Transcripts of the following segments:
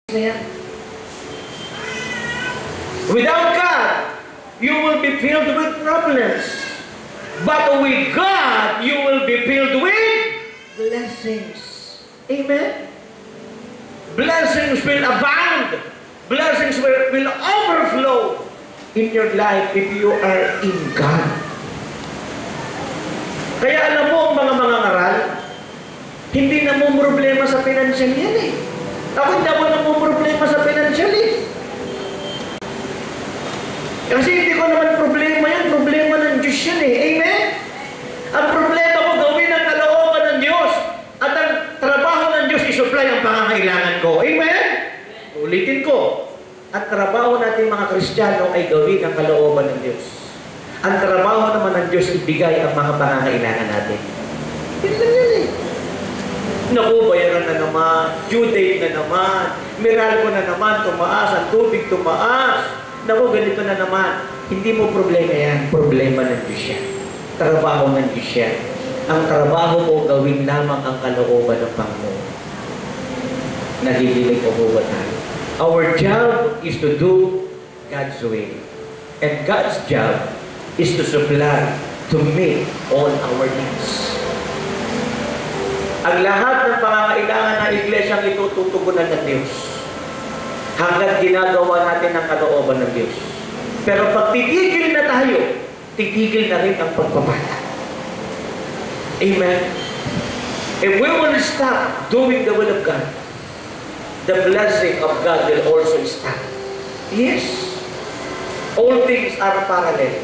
Without God, you will be filled with problems. But with God, you will be filled with blessings. Amen? Blessings will abound. Blessings will overflow in your life if you are in God. Kaya alam mo ang mga mangangaral, hindi na mo problema sa financial yan eh. Ako hindi ako na mo problema sa financial eh. Kasi hindi ko naman problema yan, problema ng Diyos yan eh. Amen? Ang problema ko gawin ang kalooban ng Diyos at ang trabaho ng Diyos isupply ang pangangailangan ko. Amen? Ulitin ko. Ang trabaho natin mga Kristiyano ay gawin ang kalooban ng Diyos. Ang trabaho naman ng Diyos ibigay ang mga pangangailangan natin. Yun lang yan eh. Naku, bayaran na naman, due date na naman, Meralco na naman, tumaas, ang tubig tumaas. Naku, ganito na naman. Hindi mo problema yan, problema ng Diyos yan. Trabaho ng Diyos yan. Ang trabaho mo gawin lamang ang kalooban ng Panginoon. Nagigilig ko ba tayo? Our job is to do God's will. And God's job is to supply, to meet all our needs. Ang lahat ng pangangailangan ng iglesyang ito tutugunan ng Diyos. Hanggang ginagawa natin ang kalooban ng Diyos. Pero pag titigil na tayo, titigil na rin ang pagpapala. Amen? If we will stop doing the will of God, the blessing of God will also stop. Yes. All things are parallel.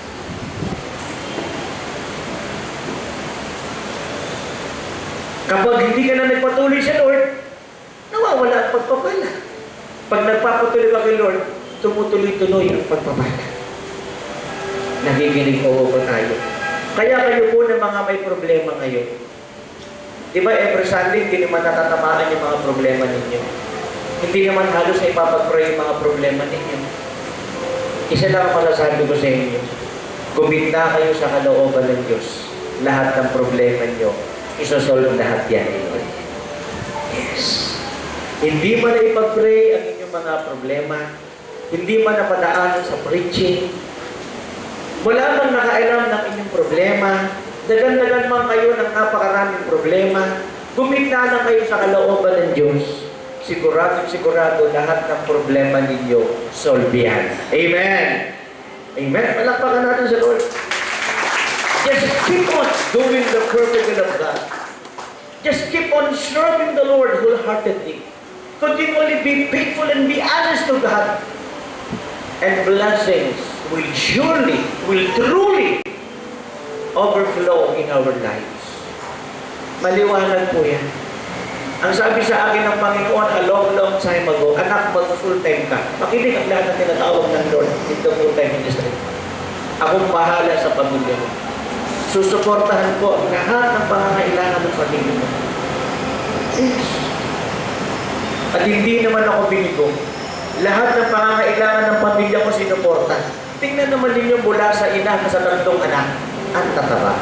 Kapag hindi ka na nagpatuloy sa Lord, nawawala ang pagpapala. Pag nagpapatuloy ka kay Lord, tumutuloy-tuloy ang pagpapala. Nakikinig po ba tayo? Kaya kayo po ng mga may problema ngayon. Diba every Sunday, hindi naman natatamaan yung mga problema ninyo. Hindi naman halos na ipapag-pray yung mga problema ninyo. Isa lang ang masasabi ko sa inyo. Guminda kayo sa kalooban ng Diyos. Lahat ng problema nyo, isosolve lahat yan ni Lord. Yes. Hindi man na ipag-pray ang inyong mga problema, hindi man na padaanan sa preaching, wala man nakailam ng inyong problema, dagan-dagan man kayo ng napakaraming problema, guminda na kayo sa kalooban ng Diyos, sigurado lahat ng problema ninyo, solve yan. Amen! Amen! Palakpakan natin sa Lord. Just keep on doing the perfect will of God. Just keep on serving the Lord wholeheartedly. Continually be faithful and be honest to God. And blessings will surely, will truly overflow in our lives. Maliwanag po yan. Ang sabi sa akin ng Panginoon a long time ago, anak, mag-full-time ka. Makinig ang lahat ng tinatawag ng Lord dito full-time ministry. Akong bahala sa pamilya mo. Susuportahan ko ang lahat ng pangangailangan ng pamilya mo. Yes. At hindi naman ako binigo. Lahat ng pangangailangan ng pamilya ko sinuporta. Tingnan naman ninyo mula sa ina sa tatlong anak. Ang tataba.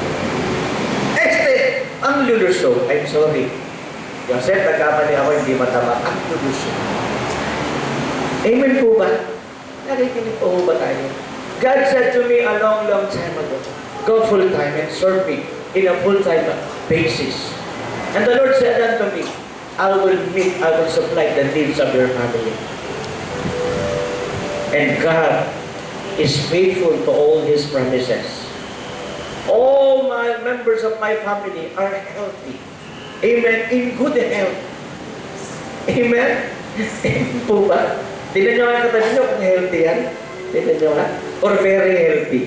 Ang lulusog. I'm sorry. Joseph, nagkamali ako, hindi mataba. Ang lulusog. Amen po ba? Nakikinig po ba tayo? God said to me a long time ago, go full-time and serve me in a full-time basis. And the Lord said unto me, I will supply the needs of your family. And God is faithful to all His promises. All my members of my family are healthy. Amen. In good health. Amen. Amen po ba? Tignan nyo nga katabi nyo kung healthy yan. Tignan nyo nga. Or very healthy.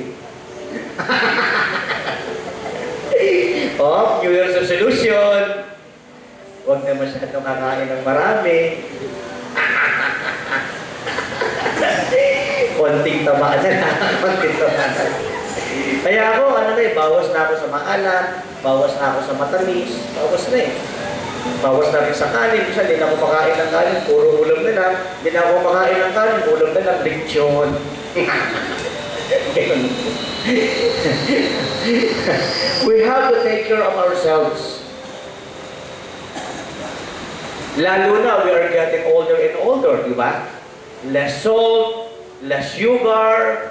Oh, New Year's resolution. Huwag na masyadong kakain ng marami. Konting tamaan na. Konting tamaan na. Kaya ako, bawas na ako sa maalat, bawas na ako sa matamis, bawas na eh. Bawas na rin sa kanin. Isa, hindi na ako makain ng kanin, puro ulam na lang. Hindi na ako makain ng kanin, ulam na lang, lechon. We have to take care of ourselves. Lalo na, we are getting older ba? Less salt, less sugar,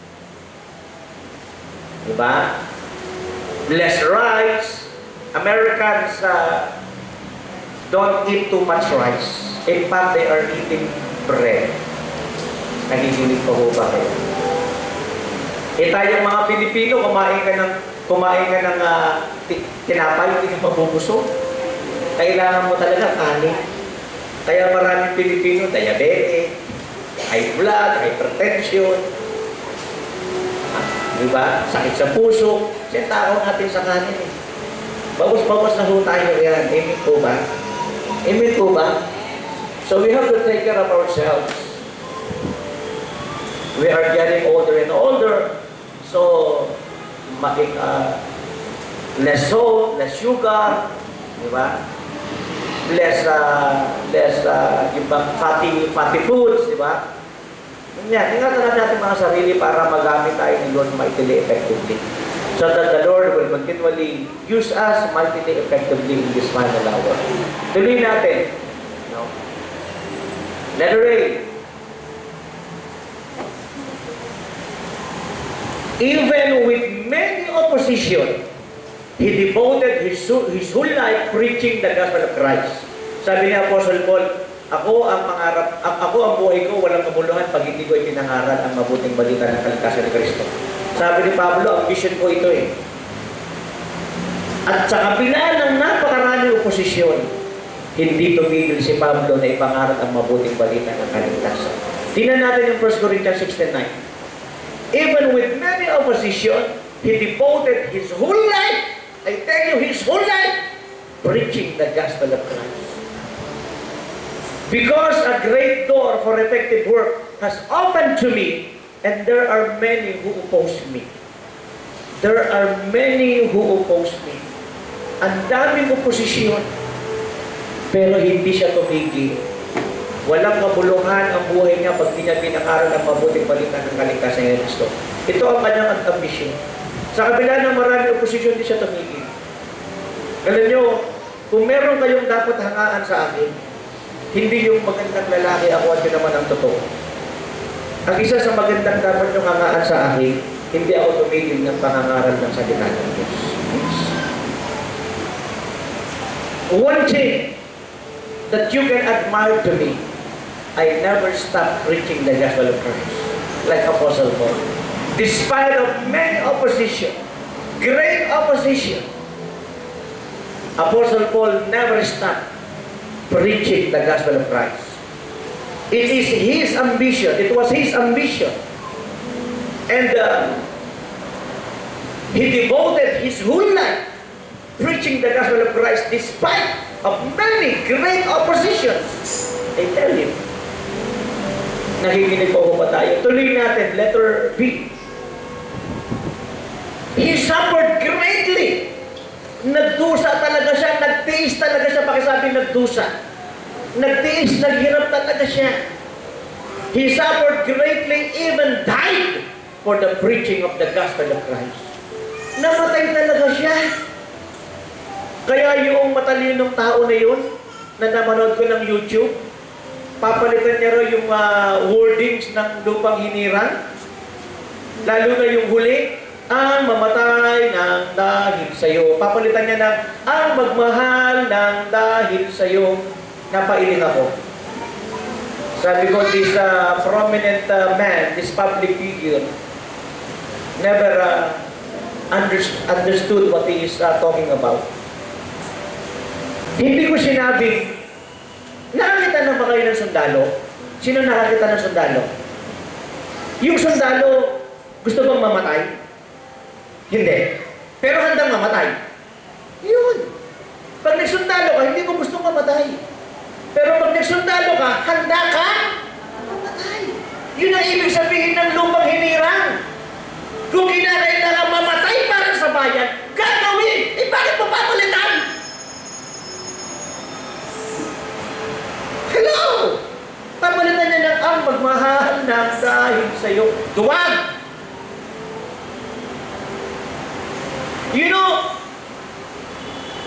diba? Less rice. Americans don't eat too much rice. In fact, they are eating bread. Nagiginig pa ho ba kayo? Tayong mga Pilipino, kumain ka ng tinapay, hindi ka mabubusog. Kailangan mo talaga kanin. Kaya maraming Pilipino, diabetic, high blood, hypertension, diba? Sakit sa puso. Kasi tao natin sa kanin eh. Bawas-bawas na ho tayo yan. Amen po ba? Amen po ba? So we have to take care of ourselves. We are getting older and older. So, less salt, less sugar, diba? Less yung fatty foods, diba? Yan, ingatan natin mga sarili para magamit tayo ni Lord mightily effectively. So that the Lord will continually use us mightily effectively in this final hour. Tuloy natin. No? Letter A. Even with many opposition, he devoted his whole life preaching the gospel of Christ. Sabi ni Apostle Paul, ako ang buhay ko, walang kabuluhan pag hindi ko ipinangaral ang mabuting balita ng kaligtasan ni Kristo. Sabi ni Pablo, ang vision ko ito eh. At sa kabila ng napakaraming oposisyon, hindi tumigil si Pablo na ipangaral ang mabuting balita ng kaligtasan. Tingnan natin yung 1 Corinthians 16:9. Even with many opposition, he devoted his whole life, I tell you, his whole life, preaching the gospel of Christ. Because a great door for effective work has opened to me, and there are many who oppose me. There are many who oppose me. Ang daming oposisyon, pero hindi siya tumigil. Walang kabuluhan ang buhay niya pag di niya pinakaral ang mabuting balita ng kaligtasan ni Kristo. Ito ang kanyang ambisyon. Sa kabila ng maraming oposisyon, hindi siya tumigil. Alam nyo, kung meron kayong dapat hangaan sa akin, hindi yung magandang lalaki ako at yun naman ang totoo. Ang isa sa magandang dapat yung hangaan sa akin, hindi ako tumigil ng pangangaral ng salita ng Diyos. One thing that you can admire to me, I never stopped preaching the gospel of Christ, like Apostle Paul. Despite of many opposition, great opposition, Apostle Paul never stopped preaching the gospel of Christ. It is his ambition. It was his ambition. And he devoted his whole life preaching the gospel of Christ despite of many great oppositions. I tell you. Nakikinig po ba tayo? Tuloy natin, letter B. He suffered greatly. Nagdusa talaga siya, nagtiis talaga siya, pakisabi nagdusa. Nagtiis, naghirap talaga siya. He suffered greatly, even died for the preaching of the gospel of Christ. Namatay talaga siya. Kaya yung matalinong tao na yun, na namanood ko ng YouTube, papalitan niya raw yung wordings ng lupang hinirang, lalo na yung huli, ang mamatay ng dahil sa'yo. Papalitan niya ng ang magmahal ng dahil sa'yo. Napailing ako. Sabi ko, this prominent man, this public figure, never understood what he is talking about. Hindi ko sinabing, nakakita na ba kayo ng sundalo? Sino nakakita ng sundalo? Yung sundalo, gusto bang mamatay? Hindi. Pero handang mamatay. Yun. Pag nagsundalo ka, hindi mo gustong mamatay. Pero pag nagsundalo ka, handa ka mamatay. Yun ang ibig sabihin ng lupang hinirang. Kung kinakailangan mamatay para sa bayan, gagawin! Eh bakit mo papalitan? Hello! Papalitan niya ng ang magmahal ng dahil sa'yo. Duwag! You know,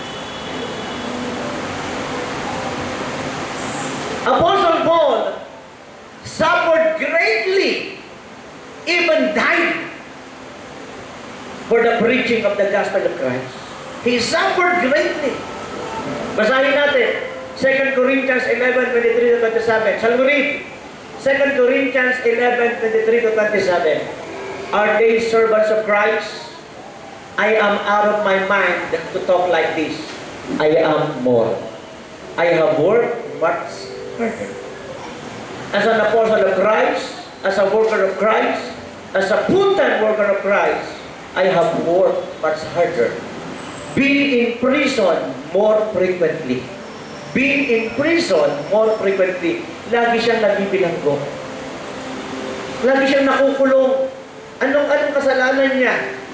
Apostle Paul suffered greatly, even died for the preaching of the gospel of Christ. He suffered greatly. Basahin natin, 2 Corinthians 11:23-27. Shall we read? 2 Corinthians 11:23-27. Are they servants of Christ? I am out of my mind to talk like this. I am more. I have worked much harder. As an apostle of Christ, as a worker of Christ, as a full-time worker of Christ, I have worked much harder. Being in prison more frequently. Being in prison more frequently. Lagi siyang nabibilanggo. Lagi siyang nakukulong. Anong kasalanan niya?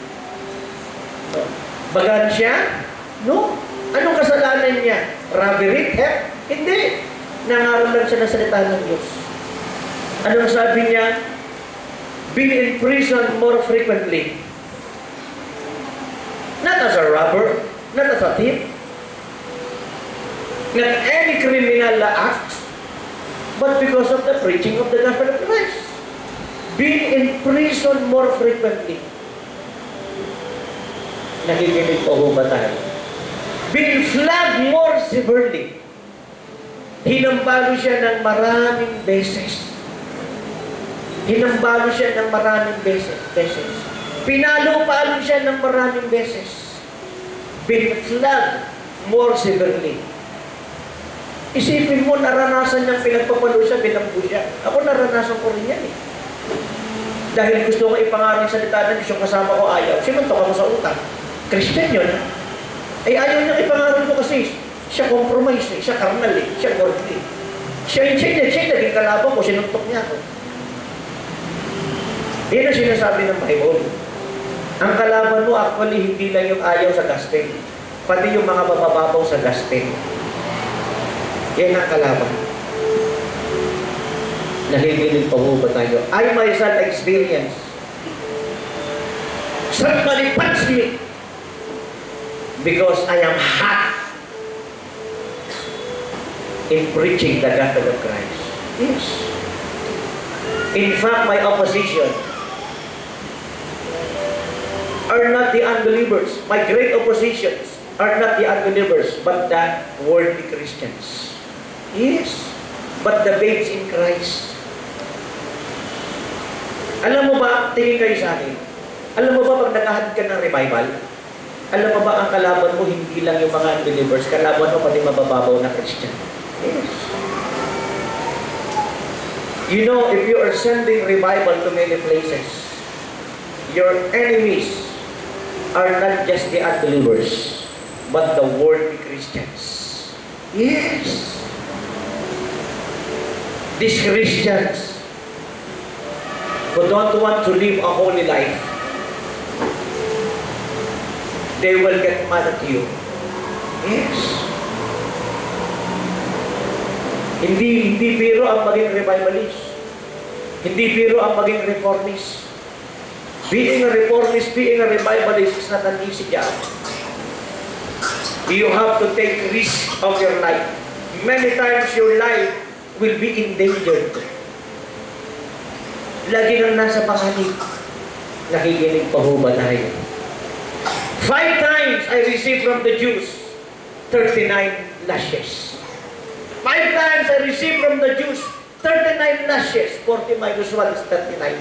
Bagan siya? No. Anong kasalanan niya? Robbery? Theft? Hindi. Nangaral lang siya ng salita ng Diyos. Anong sabi niya? Being in prison more frequently. Not as a robber, not as a thief, not any criminal act, but because of the preaching of the gospel of Christ. Being in prison more frequently. Nakikinig po ho ba tayo? Being flogged more severely. Hinambalo siya ng maraming beses. Hinambalo siya ng maraming beses. Pinalo-palo siya ng maraming beses. Being flogged more severely. Isipin mo, naranasan niyang pinagpapalo siya, binambu siya. Ako naranasan ko rin yan eh. Dahil gusto ko ipangarang salita ng Diyos, yung kasama ko ayaw. Sinuntok ako sa utang. Christian yun. Ay ayaw niyang ipangarang ko kasi siya compromise eh, siya carnal eh, siya worldly. Siya naging kalaban ko, sinuntok niya ako. Yan ang sinasabi ng Bible. Ang kalaban mo actually hindi lang yung ayaw sa gospel, pati yung mga mabababaw sa gospel. Yan ang kalaban. Nahihilig pa mo ba tayo? I myself experience. Somebody punch me because I am hot in preaching the gospel of Christ. Yes. In fact, my opposition are not the unbelievers. My great oppositions are not the unbelievers, but the worldly Christians. Yes. But the babes in Christ. Alam mo ba, tingin kayo sa akin, alam mo ba pag naghahatid ka ng revival, alam mo ba ang kalaban mo hindi lang yung mga unbelievers, kalaban mo pati mabababaw na Christian. Yes. You know, if you are sending revival to many places, your enemies are not just the unbelievers, but the worldly Christians. Yes. These Christians who don't want to live a holy life, they will get mad at you. Yes. Hindi biro ang maging revivalist. Hindi biro ang maging reformist. Being a reformist, being a revivalist is not an easy job. You have to take risk of your life. Many times your life will be endangered. Lagi nang nasa panganib. Nakikinig pa ho ba tayo? 5 times I received from the Jews 39 lashes. 5 times I received from the Jews 39 lashes. 40 minus 1 is 39.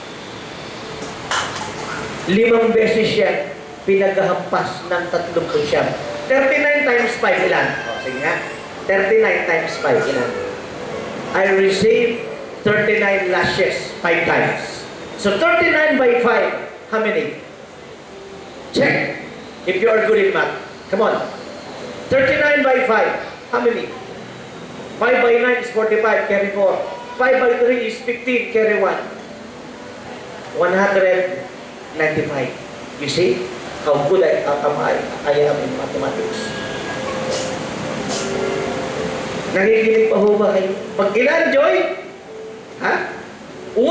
5 beses siya pinaghahampas ng 30 siya. 39 times 5 ilan? O, sige nga. 39 times 5 ilan? I received 39 lashes 5 times. So 39 by 5, how many? Check. If you are good in math. Come on. 39 by 5, how many? 5 by 9 is 45, carry 4. 5 by 3 is 15, carry 1. 195. You see how good I am in mathematics. Nakikinig pa ho ba kayo? Pag ilan, Joy? Ha? 195!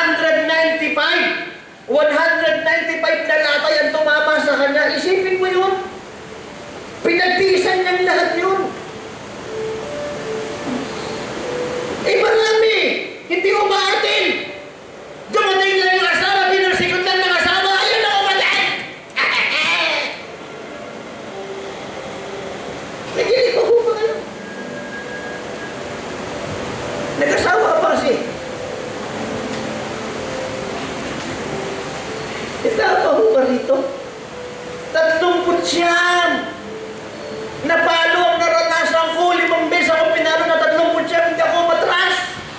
195 na latay ang tumama sa kanya. Isipin mo yun. Pinagtiisan niyang lahat yun. Eh marami. Hindi Nag-asawa ka pa kasi. Itapa mo ba rito? 39! Napalo ang naranasan ko. 5 beses ako pinalo na 39, hindi ako matras.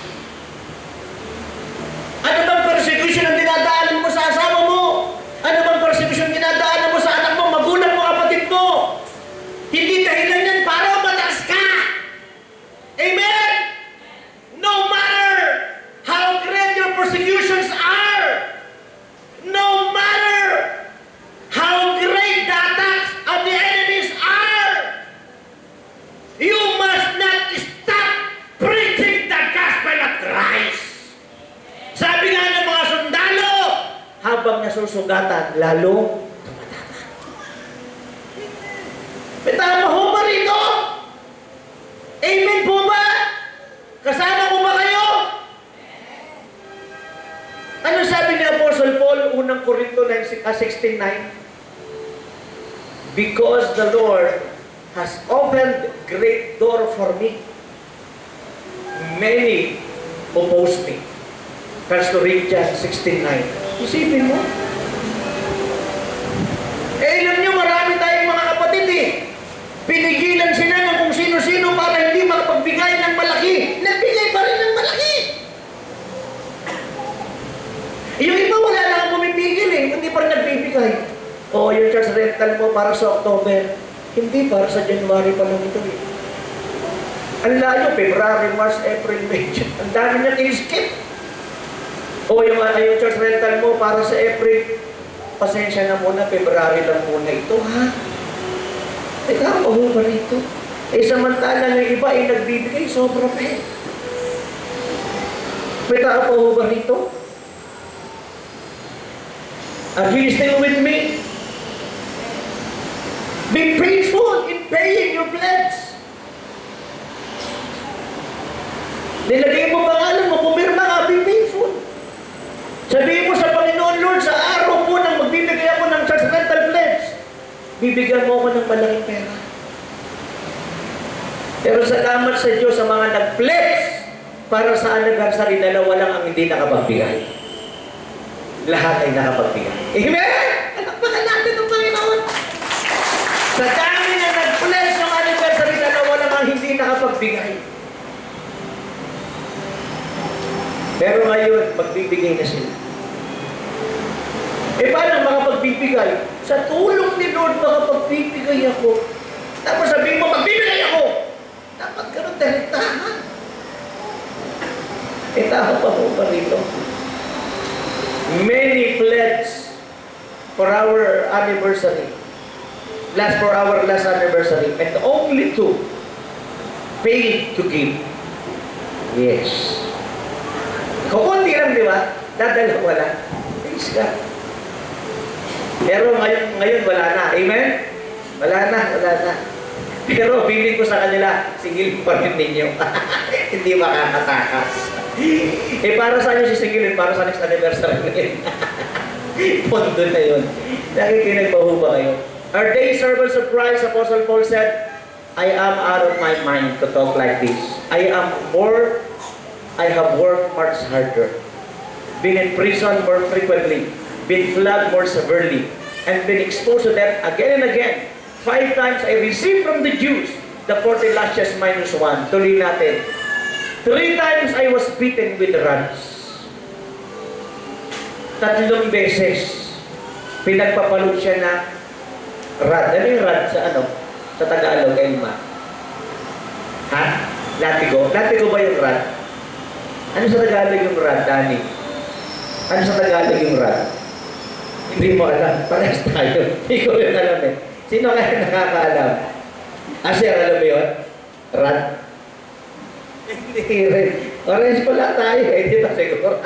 Ano bang persecution ang dinadaanan mo sa asawa mo? Ano bang persecution dinadaanan mo sa anak mo, magulang mo, kapatid mo? Hindi dahilan yan para matras ka. Amen? No matter how great your persecutions are, no matter how great the attacks of the enemies are, you must not stop preaching the gospel of Christ. Sabi nga ng mga sundalo, habang nasusugatan, lalo tumatama. May tama ho ba rito? Amen po ba? Kasama ko ba kayo? Ano sabi ni Apostle Paul, unang Korinto 16:9? Because the Lord has opened great door for me. Many oppose me. 1 Corinthians 16:9. Isipin mo. Alam nyo, marami tayong mga kapatid eh. Pinigilan sila ng kung sino-sino para hindi makapagbigay ng malaki. Nagbigay pa rin ng malaki. Yung iba wala na akong pumipigil eh. Hindi pa rin nagbibigay. O yung church rental mo para sa October. Hindi, para sa January pa lang ito eh. Ang layo, February, March, April, May. Ang dami niya in-skip. O yung church rental mo para sa April. Pasensya na muna, February lang muna ito, ha? Eh, tama ho ba rito? Eh, samantala ng iba ay nagbibigay, sobra pa eh. May tao ho ba rito? Are you still with me? Be faithful in paying your pledge. Nilagay mo pangalan mo, pumirma ka, be faithful. Sabihin mo sa Panginoon, Lord, sa araw po nang magbibigay ako ng church rental pledge, bibigyan mo ako ng malaking pera. Pero salamat sa Diyos sa mga nag-pledge para sa anniversary, dalawa lang ang hindi nakapagbigay. Lahat ay nakapagbigay. Amen! Palakpakan natin ng Panginoon. Sa dami na nag-pledge ng anniversary, dalawa lang ang hindi nakapagbigay. Pero ngayon, magbibigay na sila. Eh, paano makapagbibigay? Sa tulong ni Lord, makapagbibigay ako. Tapos sabihin mo, magbibigay ako. Dapat ka ng direktahan. Eh, tao pa po pa rito. Many pledge for our anniversary. For our last anniversary. And only 2 paid to give. Yes. Kukunti lang, di ba? Dadala wala. Praise God. Pero ngayon wala na. Amen? Wala na. Pero feeling ko sa kanila, singil pa rin ninyo. Hindi makakatakas. Eh, para saan yung sisingilin? Para sa next anniversary na yun. Pondo na yun. Nakikinig pa ho ba kayo? Our day servants of Christ, Apostle Paul said, I am out of my mind to talk like this. I have worked much harder, been in prison more frequently, been flogged more severely, and been exposed to death again and again. 5 times I received from the Jews the 40 lashes minus 1. Tuloy natin. 3 times I was beaten with rods. 3 beses pinagpapalot siya na rod. Ano yung rod sa ano? Sa Tagalog, Elma? Ha? Latigo? Latigo ba yung rod? Ano sa Tagalog yung rod, Dani? Ano sa Tagalog yung rod? Hindi mo alam. Parehas tayo. Hindi ko rin alam eh. Sino kaya nakakaalam? Sir, alam mo yun? Rod? Hindi rin. Orange pala tayo eh. Hindi pa siguro.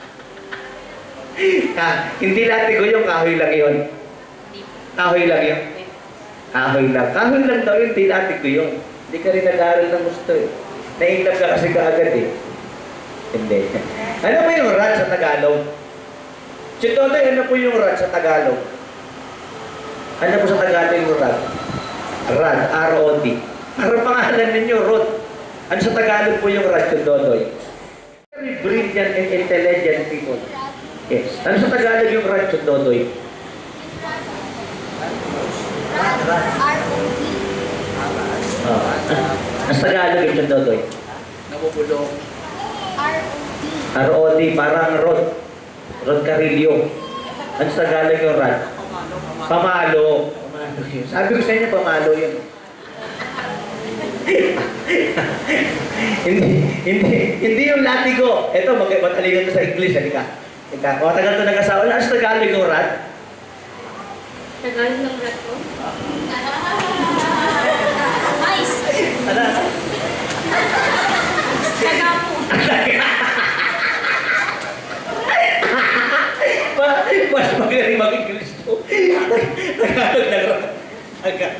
Hindi latigo yung kahoy lang yun. Kahoy lang yun. Kahoy lang. Kahoy lang daw yun. Hindi latigo yun. Hindi ka rin nag-aaral ng gusto eh. Nainlap ka kasi kaagad eh. Hindi. Ano ba yung rod sa Tagalog? Chitote, ano po yung rod sa Tagalog? Ano po sa Tagalog yung rod? Rod, R-O-D. Parang pangalan ninyo, rod. Ano sa Tagalog po yung Radyo Dodoy? Very brilliant and intelligent people. Yes. Ano sa Tagalog yung Radyo Dodoy? R-O-D. Ano sa Tagalog yung Dodoy? Nabubulong. R-O-D. ROD, parang Rod. Rod Carillo. Ano sa Tagalog yung Rad? Pamalo. Pamalo yun. Sabi ko sa inyo, pamalo yun. hindi yung latigo. Ito, mataligan ko sa English. Halika. Kung matagal ito nag-asawa, ano sa Tagalog yung Rad? Tagalog ng rat ko? Nice! Ano? Tagapo. Mas magaling mag-English to. Tagalog ng Rad. Aga.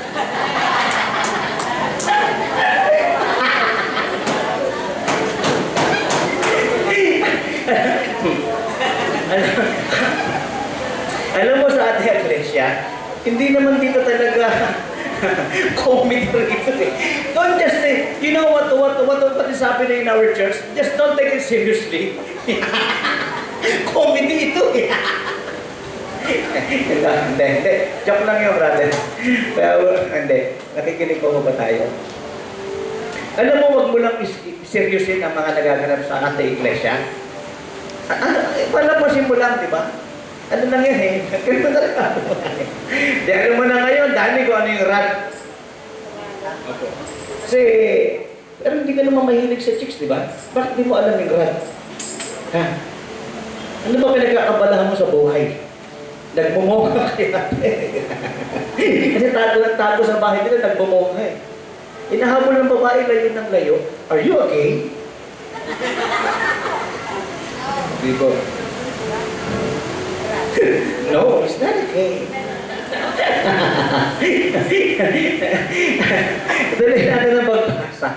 Alam mo sa ating iglesia, hindi naman dito talaga comedy rito eh. Don't just think, you know what is happening in our church? Just don't take it seriously. Comedy ito eh. Hindi. Joke lang yun, brother. Pero, hindi. Nakikinig ko ba tayo? Alam mo, wag mo lang seryosin ang mga nagaganap sa ating iglesia. Palapasin mo lang, di ba? Ano lang yan eh? Ganito na lang ako. Di alam mo na ngayon, dami ko ano yung rad. Kasi, pero hindi ka naman mahilig sa chicks, di ba? Bakit di mo alam yung rad? Ha? Ano ba pinagkakabalahan mo sa buhay? Nagmumukha kaya. Kasi tago sa bahay nila, nagmumukha eh. Inahabol ng babae, layo ng layo. Are you okay? Di ba? No, it's not okay. Dali natin na magbasa.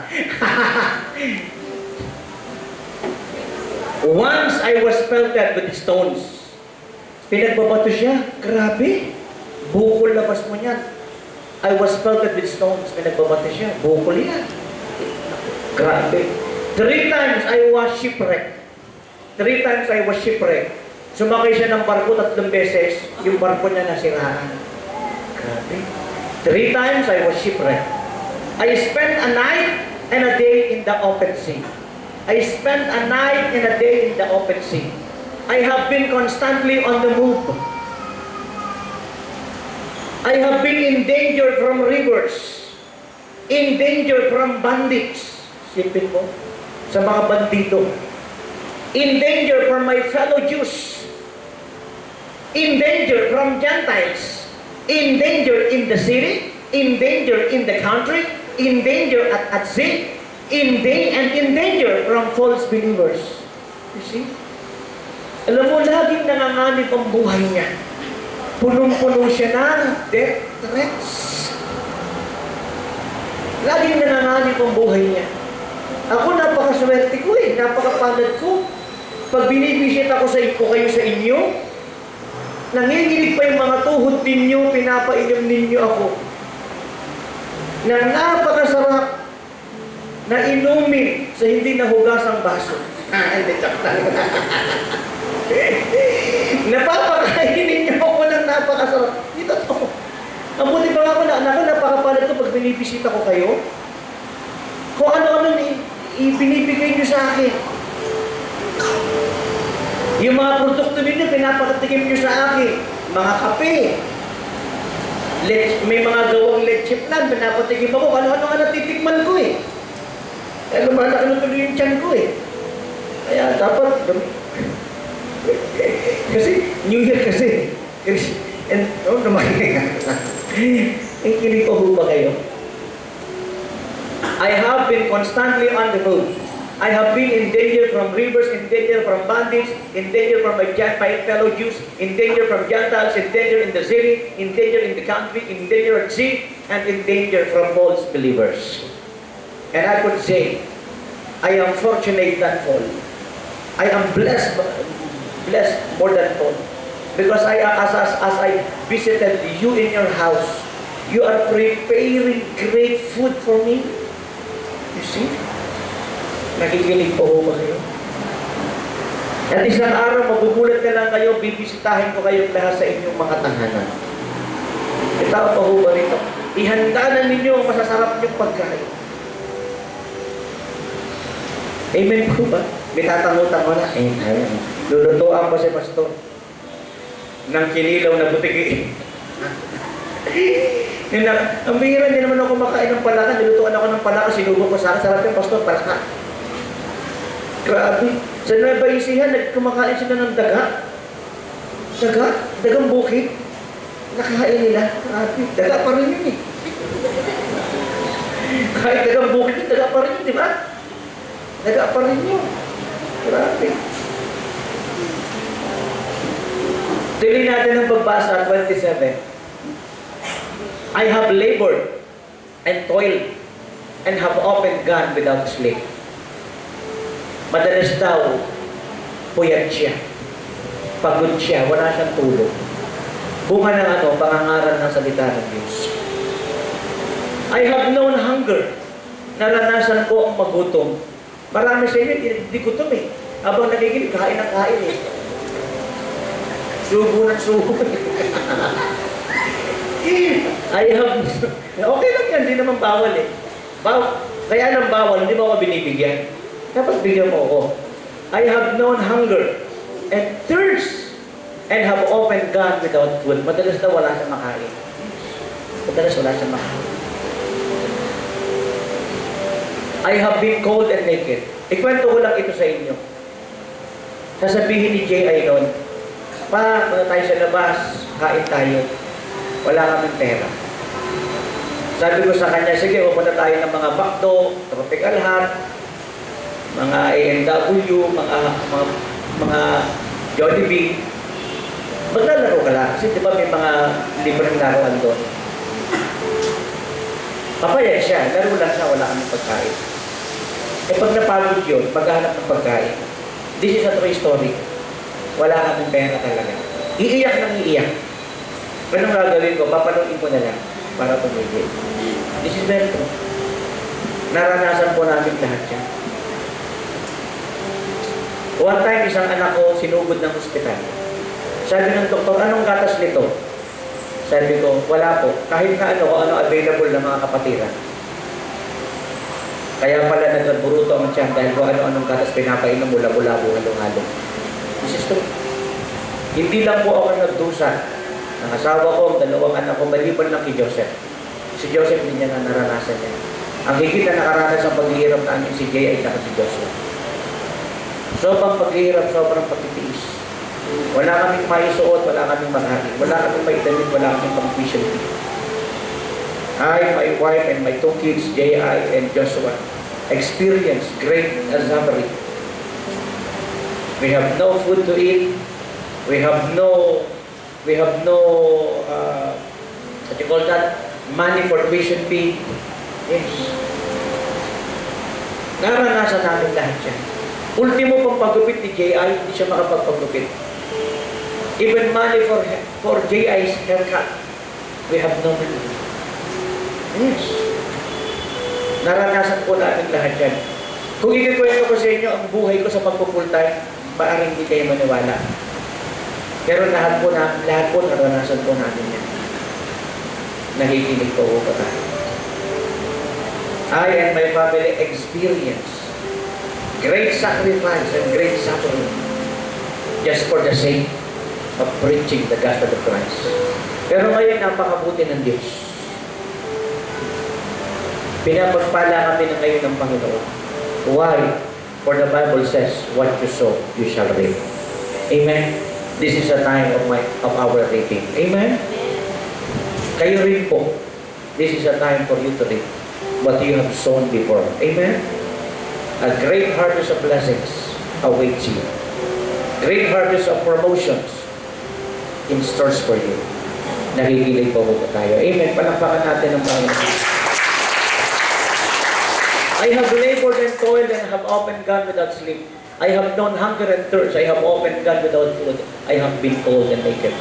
Once I was pelted with stones. Pinagbabato siya. Grabe. Bukol labas mo niyan. I was pelted with stones. Pinagbabato siya. Bukol yan. Grabe. 3 times I was shipwrecked. 3 times I was shipwrecked. Sumakay siya ng barko 3 beses. Yung barko niya nasiraan. Grabe. 3 times I was shipwrecked. I spent a night and a day in the open sea. I spent a night and a day in the open sea. I have been constantly on the move. I have been in danger from rivers, in danger from bandits. Sipin mo, sa mga bandito. In danger from my fellow Jews. In danger from Gentiles. In danger in the city. In danger in the country. In danger at sea. In danger from false believers. You see? Alam mo, laging nanganganib ang buhay niya. Punong-puno siya ng death threats. Laging nanganganib ang buhay niya. Ako, napakaswerte ko eh. Napakapalad ko. Pag binibisit ako kayo sa inyo, nanginginig pa yung mga tuhod ninyo, pinapainom ninyo ako. Na napakasarap na inumin sa hindi nahugasang baso. Hindi, napapakainin niyo ako ng napakasarap. Dito to. Ang buti pa nga ako napakapalad ko pag binibisita ko kayo. Kung ano-ano ibinibigay niyo sa akin. Yung mga produkto ninyo, pinapakatikim niyo sa akin. Mga kape. May mga gawang leche plan, pinapatikim ako. Ano-ano nga natitikman ko eh. Kaya lumalaki na tuloy yung tiyan ko eh. Kaya dapat, kasi New Year kasi. And, lumaki nga. Kinig ko ba kayo? I have been constantly on the move. I have been in danger from rivers, in danger from bandits, in danger from my fellow Jews, in danger from Gentiles, in danger in the city, in danger in the country, in danger at sea, and in danger from false believers. And I could say, I am fortunate than fall. I am blessed more than fall. Because as I visited you in your house, you are preparing great food for me. You see? Nakikinig po ho ba kayo? At isang araw, magugulat na lang kayo, bibisitahin ko kayong lahat sa inyong mga tahanan. Itaw pa ho ba rito? Ihanda na ninyo ang masasarap niyong pagkain. Amen po ba? May tatango-tango na. Amen. Lulutuan pa si pastor ng kinilaw na butiki. Ang bihira, hindi naman ako makain ng palaka. Nilutuan ako ng palaka, sinubo ko sa akin. Sarap yung pastor, palaka. Grabe. Sa Nueva Ecija, nagkumakain sila ng daga. Daga? Dagang bukid. Nakahain nila. Grabe. Daga pa rin yun eh. Kahit dagang bukid, daga pa rin yun, di ba? Daga pa rin yun. Grabe. Tuloy natin ang pagbasa, 27. I have labored and toiled and have often gone without sleep. Madalas daw, puyat siya. Pagod siya, wala siyang tulog. Bunga ng pangangaral ng salita ng Diyos. I have known hunger. Naranasan ko ang magutom. Marami sa inyo, hindi gutom eh. Habang nakikinig, kain ng kain eh. Subo ng subo. I have, okay lang yan, hindi naman bawal eh. Kaya lang bawal, hindi mo ako binibigyan. Dapat bigyan mo ako. I have known hunger and thirst and have often gone without food. Madalas na wala siyang makain. Madalas wala siyang makain. I have been cold and naked. Ikwento ko lang ito sa inyo. Sasabihin ni J.I. noon, pa, punta tayo sa labas, kain tayo. Wala kaming pera. Sabi ko sa kanya, sige, pupunta tayo ng mga McDo, Tropical Hut, mga A&W, mga Jollibee. Maglalaro ka lang. Kasi di ba may mga libreng laruan doon. Papayag siya. Laro lang siya. Wala kami pagkain. Eh pag napagod yun, maghahanap ng pagkain. This is a true story. Wala kaming pera talaga. Iiyak nang iiyak. Anong gagawin ko? Papanuin ko na lang para tumigil. This is very true. Naranasan po namin lahat yan. One time, isang anak ko sinugod ng ospital. Sabi ng doktor, anong gatas nito? Sabi ko, wala po. Kahit na ano available na mga kapatiran. Kaya pala nagburuto ang tiyan dahil kung ano-anong gatas pinapainom mula labo halong-halong. This is true. Hindi lang po ako nagdusa. Ang asawa ko, ang dalawang anak ko, maliban lang kay Joseph. Si Joseph din niya na naranasan niya. Ang higit na nakaranas ang paghihirap namin si Jay ay si Joseph. Sobrang paghihirap, sobrang pagtitiis. Wala kaming maisuot, wala kaming marami. Wala kaming maidamit, wala kaming pang-vision. I, my wife, and my two kids, J.I. and Joshua, experienced great suffering. We have no food to eat. We have no what you call that? Money for tuition fee. Yes. Naranasan namin lahat yan. Ultimo pang pagupit ni J.I., hindi siya makapagpagupit. Even money for J.I.'s haircut, we have no money. Yes. Naranasan po natin lahat yan. Kung ikikwento ko sa inyo ang buhay ko sa pagpupultime, maaaring hindi kayo maniwala. Pero lahat po naranasan po natin yan. Nakikinig po pa tayo. I and my family experience great sacrifice and great suffering just for the sake of preaching the gospel of Christ. Pero ngayon, napakabuti ng Diyos. Pinapagpala kami na ngayon ng Panginoon. Why? For the Bible says, what you sow, you shall reap. Amen? This is a time of our reaping. Amen? Kayo rin po, this is a time for you to reap what you have sown before. Amen? A great harvest of blessings awaits you. Great harvest of promotions in stores for you. Nakikinig po po tayo. Amen. Palakpakan natin ang Panginoon. I have labored and toiled and have often gone without sleep. I have known hunger and thirst. I have often gone without food. I have been cold and naked.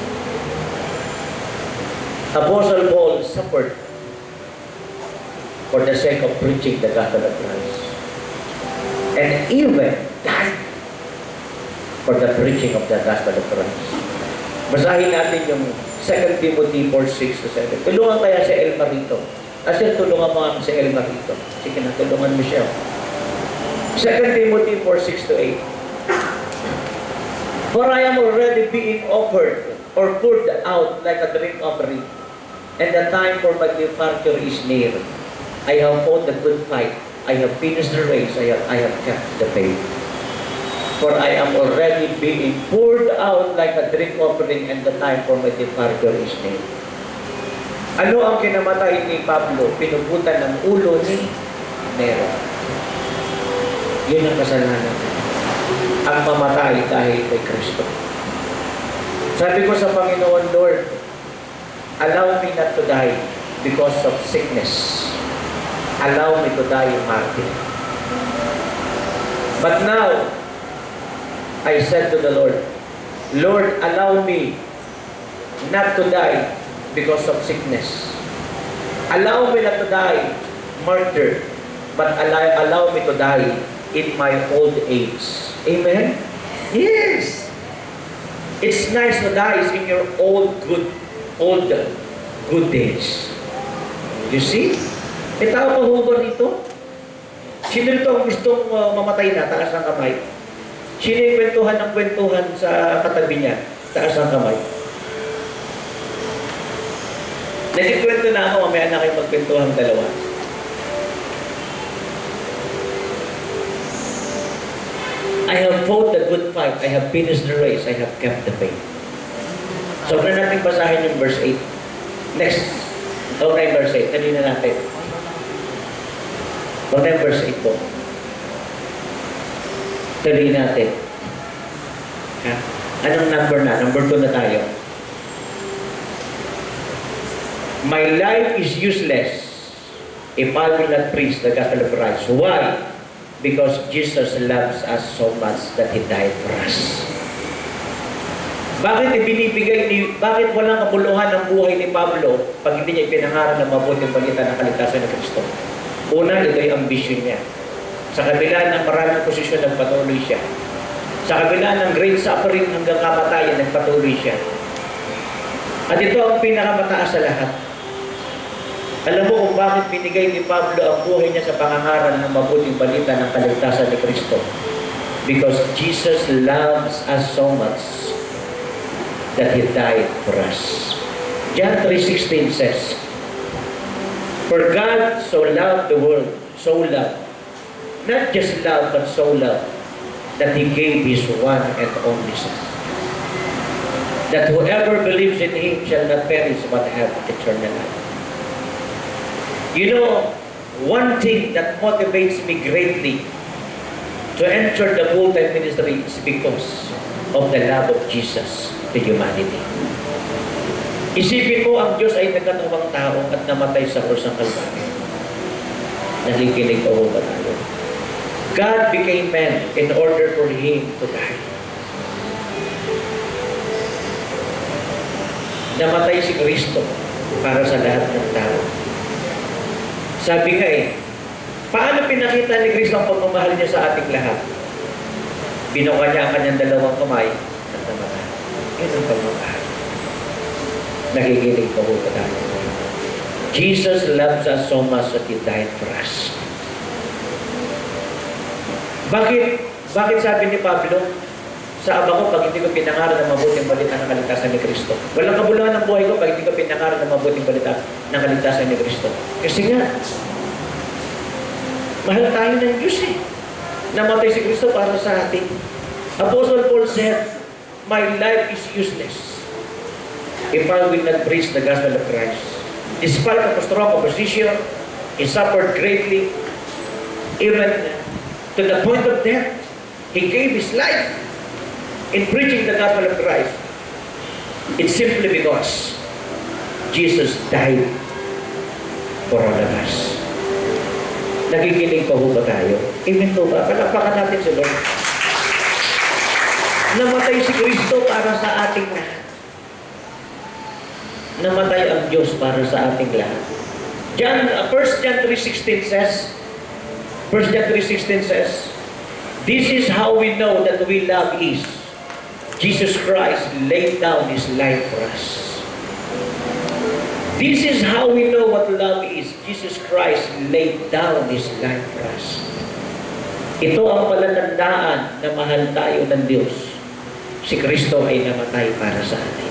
Apostle Paul suffered for the sake of preaching the gospel of Christ. And even died for the preaching of the gospel of Christ. Basahin natin yung 2 Timothy 4:6-7. Tulungan kaya si Elma rito. Kasi tulungan mo kami si Elma rito. Sige na, tulungan mo siya. 2 Timothy 4:6-8. For I am already being offered or poured out like a drink offering, and the time for my departure is near. I have fought the good fight. I have finished the race. I have kept the faith. For I am already being poured out like a drink offering, and the time for my departure is near. Ano ang kinamatay ni Pablo? Pinuputan ng ulo ni Nero. Yun ang kasalanan. Ang mamatay dahil kay Kristo. Sabi ko sa Panginoon, Lord, allow me not to die because of sickness. Allow me to die martyr. But now, I said to the Lord, Lord, allow me not to die because of sickness. Allow me not to die martyr, but allow me to die in my old age. Amen? Yes! It's nice to die in your old good days. You see? E tao mahugot dito. Sino ito ang gustong mamatay na? Taas ng kamay. Sino yung kwentuhan sa katabi niya? Taas ng kamay. Nagkikwento na ako, mamaya na kayo magkwentuhan dalawa. I have fought the good fight. I have finished the race. I have kept the faith. So, na natin basahin yung verse 8. Next. Okay, verse 8. Kanina natin. Okay, verse 8 po. Tuloy natin. Ha? Anong number na? Number 2 na tayo. My life is useless if I will not preach the gospel of Christ. Why? Because Jesus loves us so much that He died for us. Bakit walang kabuluhan ng buhay ni Pablo pag hindi niya ipinangaral ng mabuting balita ng kaligtasan ng Kristo? Una, ito yung ambisyon niya. Sa kabila ng maraming posisyon, nagpatuloy siya. Sa kabila ng great suffering hanggang kamatayan, nagpatuloy siya. At ito ang pinakamataas sa lahat. Alam mo kung bakit binigay ni Pablo ang buhay niya sa pangangaral ng mabuting balita ng kaligtasan ni Kristo? Because Jesus loves us so much that He died for us. John 3:16 says, For God so loved the world, so loved, not just love, but so loved, that He gave His one and only Son, that whoever believes in Him shall not perish but have eternal life. You know, one thing that motivates me greatly to enter the full-time ministry is because of the love of Jesus to humanity. Isipin mo, ang Diyos ay nagkatawang tao at namatay sa krus ng Kalbaryo. Nakikinig o ba tayo? God became man in order for Him to die. Namatay si Kristo para sa lahat ng tao. Sabi nga paano pinakita ni Kristo ang pagmamahal niya sa ating lahat? Binuka niya ang kanyang dalawang kamay at namatay. Yan ang pagmamahal. Nakikinig po ba tayo? Jesus loves us so much that He died for us. Bakit sabi ni Pablo, sa ama ko, pag hindi ko pinangaral ng mabuting balita ng kaligtasan ni Kristo. Walang kabuluhan ng buhay ko pag hindi ko pinangaral ng mabuting balita ng kaligtasan ni Kristo. Kasi nga, mahal tayo ng Diyos Namatay si Kristo para sa atin. Apostle Paul said, My life is useless if I will not preach the gospel of Christ. Despite of a strong opposition, He suffered greatly, even to the point of death. He gave His life in preaching the gospel of Christ. It's simply because Jesus died for all of us. Nakikinig pa ba tayo? Amen po ba? Palakpakan natin si Lord. Namatay si Kristo para sa ating lahat. Namatay ang Diyos para sa ating lahat. 1 John 3:16 says, 1 John 3:16 says, this is how we know that we love is, Jesus Christ laid down His life for us. This is how we know what love is. Jesus Christ laid down His life for us. Ito ang palatandaan na mahal tayo ng Diyos. Si Kristo ay namatay para sa atin.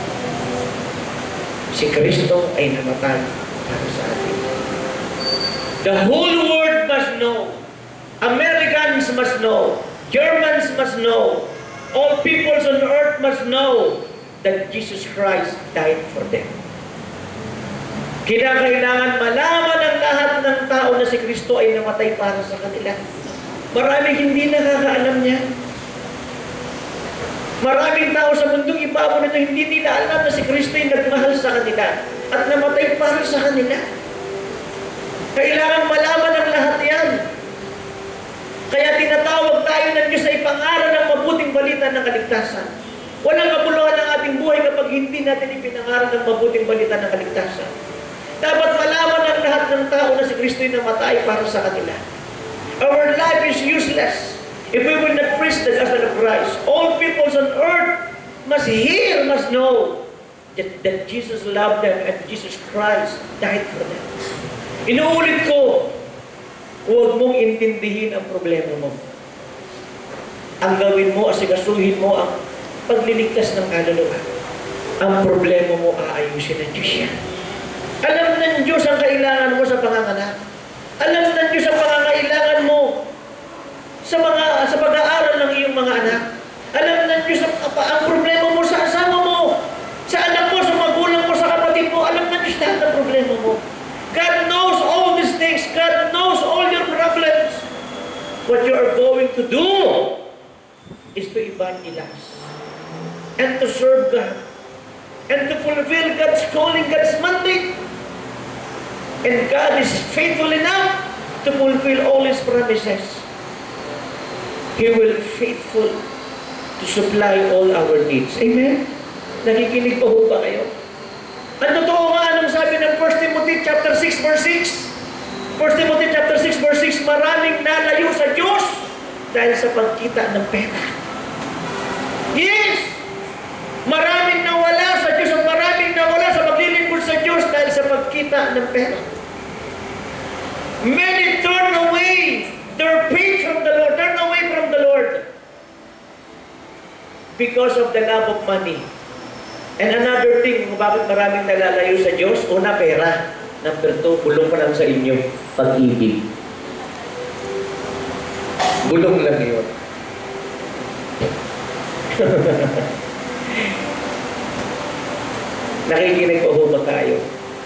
Si Kristo ay namatay para sa atin. The whole world must know. Americans must know. Germans must know. All peoples on earth must know that Jesus Christ died for them. Kinakailangan malaman ng lahat ng tao na si Kristo ay namatay para sa kanila. Maraming hindi nakakaalam niya. Maraming tao sa mundong ibabaw nito hindi nila alam na si Kristo ay nagmahal sa kanila at namatay para sa kanila. Kailangan malaman ng lahat yan. Kaya tinatawag tayo ng Diyos sa ipangaral ng mabuting balita ng kaligtasan. Walang kabuluhan ang ating buhay kapag hindi natin ipinangaral ng mabuting balita ng kaligtasan. Dapat malaman ng lahat ng tao na si Kristo ay namatay para sa kanila. Our life is useless if we will not preach the gospel of Christ. All peoples on earth must hear, must know that Jesus loved them and Jesus Christ died for them. Inuulit ko, huwag mong intindihin ang problema mo. Ang gawin mo, asikasuhin mo ang pagliligtas ng kaluluwa. Ang problema mo, aayusin ng Diyos yan. Alam ng Diyos ang kailangan mo sa panganganak. Alam ng Diyos ang pangangailangan mo sa pag-aaral ng iyong mga anak. Alam ng Diyos ang problema mo sa asawa mo, sa anak mo, sa magulang mo, sa kapatid mo. Alam ng Diyos lahat ang problema mo. God knows all these things. God knows all your problems. What you are going to do is to evangelize and to serve God and to fulfill God's calling, God's mandate. And God is faithful enough to fulfill all His promises. He will be faithful to supply all our needs. Amen? Nakikinig pa ho ba kayo? Ang totoo nga, anong sabi ng 1 Timothy chapter 6 verse 6? 1 Timothy chapter 6 verse 6, maraming nalayo sa Diyos dahil sa pagkita ng pera. Yes! Maraming nawala sa Diyos at maraming nawala sa paglilingkod sa Diyos dahil sa pagkita ng pera. Many turn away their faith from the Lord, turn away from the Lord because of the love of money. And another thing, kung bakit maraming nalalayo sa Diyos, una, pera. Number 2, bulong pa lang sa inyo, pag-ibig. Bulong lang yun. Nakikinig po ba tayo?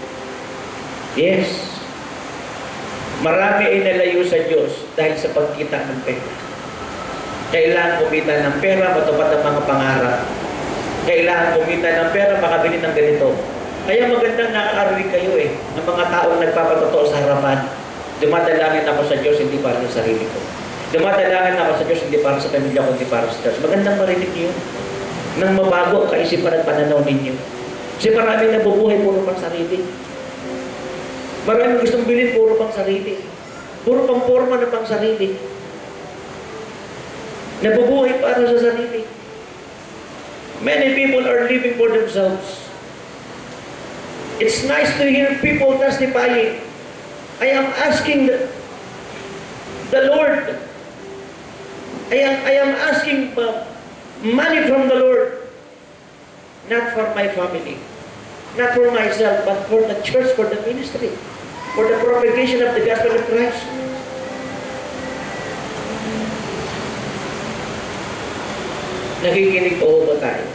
Yes. Marami ay nalayo sa Diyos dahil sa pagkita ng pera. Kailangan kumita ng pera, matupad ang mga pangarap. Kailangan kumita ng pera, makabili ng ganito. Kaya magandang nakakarinig kayo ng mga taong nagpapatotoo sa harapan. Dumadalangin ako sa Diyos, hindi para sa sarili ko. Dumadalangin ako sa Diyos, hindi para sa pamilya ko, hindi para sa Diyos. Magandang marinig niyo nang mabago ang kaisipan at pananaw ninyo. Kasi marami nabubuhay puro pang sarili. Maraming gustong bilhin, puro pang sarili. Puro pang forma na pang sarili. Nabubuhay para sa sarili. Many people are living for themselves. It's nice to hear people testifying. I am asking the Lord. I am asking money from the Lord. Not for my family. Not for myself, but for the church, for the ministry. For the propagation of the gospel of Christ. Nakikinig po ba tayo?